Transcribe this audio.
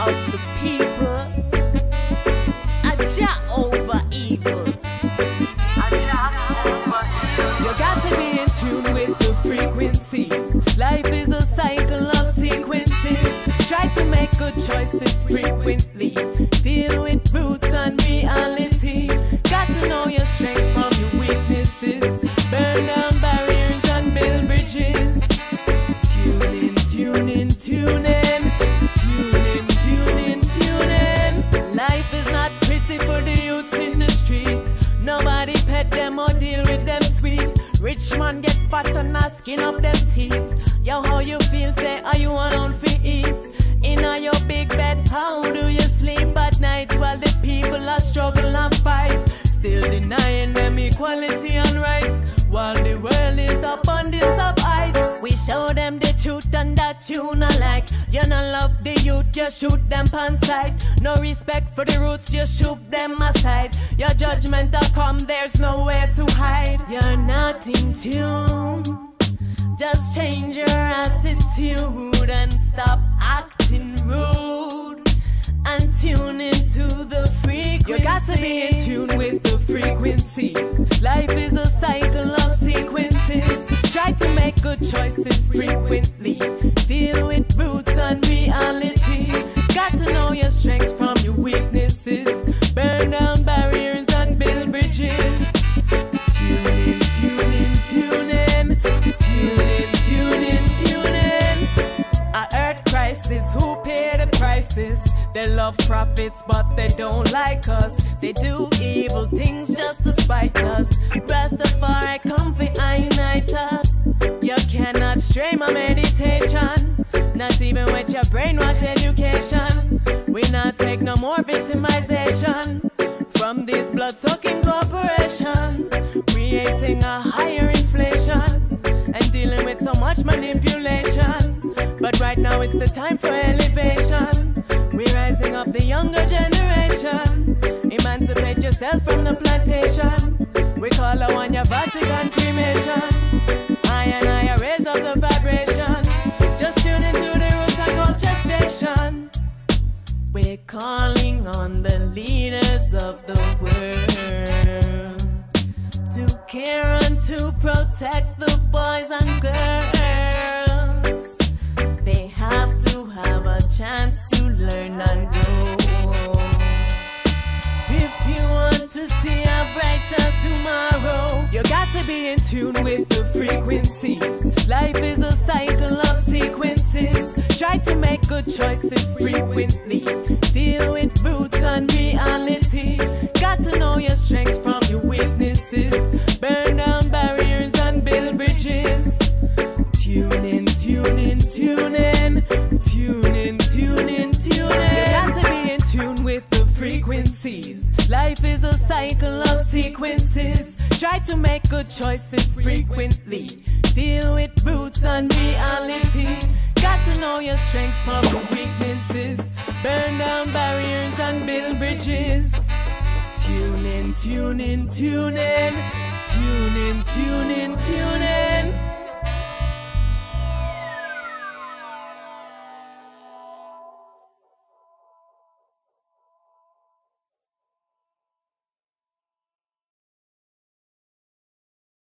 of the people. Aja over evil. You got to be in tune with the frequencies. Life is a cycle of sequences. Try to make good choices frequently. Deal with roots and reality. Got to know your strengths from your weaknesses. Burn down barriers and build bridges. Tune in, tune in, tune in. Tune in, tune in, tune in. Life is not pretty for the youths in the street. Nobody pet them or deal with them sweet. Rich man get fat and not skin up them teeth. Yo, how you feel? Say, are you alone for eat? In your big bed, how do you sleep at night? While the people are struggle and fight, still denying them equality and rights, while the world is abundance of heights. We show them the truth and that you not like. You not love the youth, you shoot them pan sight. No respect for the roots, you shoot them aside. Your judgment will come, there's nowhere to hide. You're not in tune. Just change your attitude and stop acting rude and tune into the frequencies. You got to be in tune with the frequencies. Life is a cycle of sequences. Try to make good choices frequently. Deal with roots and reality. Got to know your strengths from your weaknesses. Burn down barriers and build bridges. Tune in, tune in, tune in. Tune in, tune in, tune in. A earth crisis, who pay the prices? They love profits but they don't like us. They do evil things just to spite us. Rastafari come for unite us. You cannot stray my meditation, not even with your brainwash education. We not take no more victimization from these blood-sucking corporations, creating a higher inflation and dealing with so much manipulation. But right now it's the time for elevation. We're rising up the younger generation. Emancipate yourself from the plantation. We call on your Vatican cremation. I and I raise up the vibration. Just tune into the roots and culture station. We're calling on the leaders of the world to care and to protect the boys and girls. They have to have a chance to learn and grow. If you want to see a brighter tomorrow, you got to be in tune with the frequencies. Life is a cycle of sequences. Try to make good choices frequently. Deal with roots and reality. Got to know your strengths from your weaknesses. Burn down barriers and build bridges. Tune in, tune in, tune in. Tune in, tune in, tune in. You got to be in tune with the frequencies. Life is a cycle of sequences. Try to make good choices frequently. Deal with roots and reality. Got to know your strengths from your weaknesses. Burn down barriers and build bridges. Tune in, tune in, tune in. Tune in, tune in, tune in.